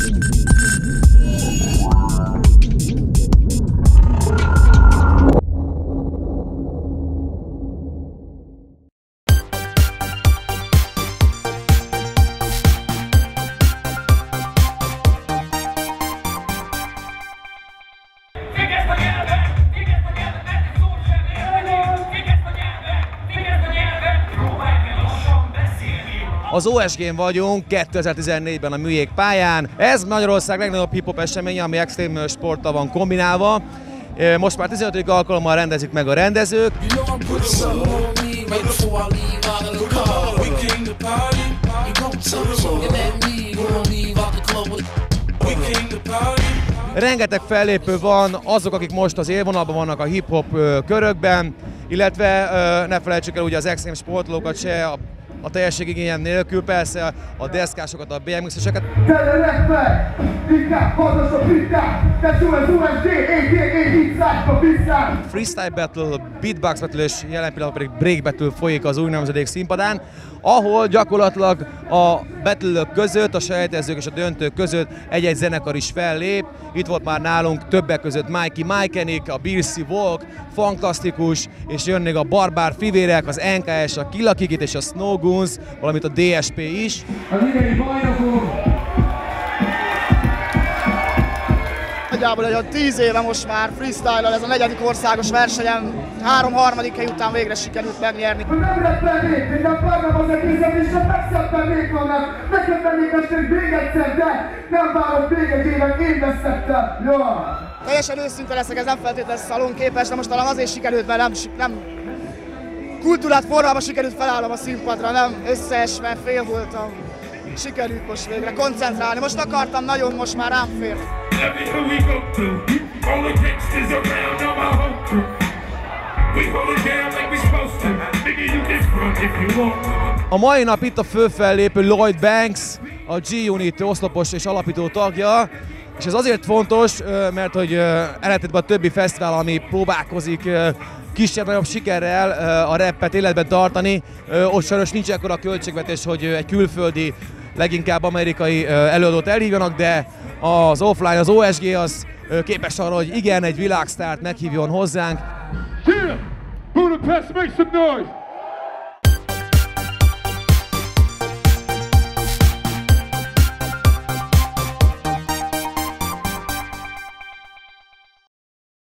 Az OSG-n vagyunk 2014-ben a Műjég pályán. Ez Magyarország legnagyobb hip-hop eseménye, ami extrém sporttal van kombinálva. Most már 15. alkalommal rendezik meg a rendezők. Rengeteg fellépő van, azok, akik most az élvonalban vannak a hip-hop körökben, illetve ne felejtsük el ugye az extrém sportolókat se, a teljesség nélkül persze, a deszkásokat, a BMX-eseket. Freestyle battle, beatbox battle és jelen pillanatban pedig break battle folyik az új nemzedék színpadán, ahol gyakorlatilag a battle-ök között, a selejtezők és a döntők között egy-egy zenekar is fellép. Itt volt már nálunk többek között Mikey Mikenik, a Birsi Volk, Fantasztikus, és jönnek a Barbár Fivérek, az NKS, a Killa Kikit és a Snow Goons, valamint a DSP is. Az idei bajnokunk! Nagyjából egy 10 éve most már freestyle-al, ez a 4. országos versenyem, 3 harmadik hely után végre sikerült megnyerni. Nem rettennék, én nem várom az egészet, és nem megszedtennék vannak. Neked vennék esték még egyszer, de nem várom még egy évet, én veszettem. Jó! Teljesen őszinte leszek, ez nem feltétlenül szalonképes, de most talán azért sikerült, mert nem kultúrát formában sikerült felállnom a színpadra, nem összeesve, fél voltam. Sikerült most végre koncentrálni, most akartam nagyon, most már rám fér. A mai nap itt a főfellépő Lloyd Banks, a G-Unit oszlopos és alapító tagja, és ez azért fontos, mert hogy ellentétben a többi fesztivál, ami próbálkozik kisebb-nagyobb sikerrel a rappet életben tartani, ott sajnos nincs ekkora költségvetés, hogy egy külföldi, leginkább amerikai előadót elhívjanak, de az offline, az OSG az képes arra, hogy igen, egy világsztárt meghívjon hozzánk. Budapest, make some noise!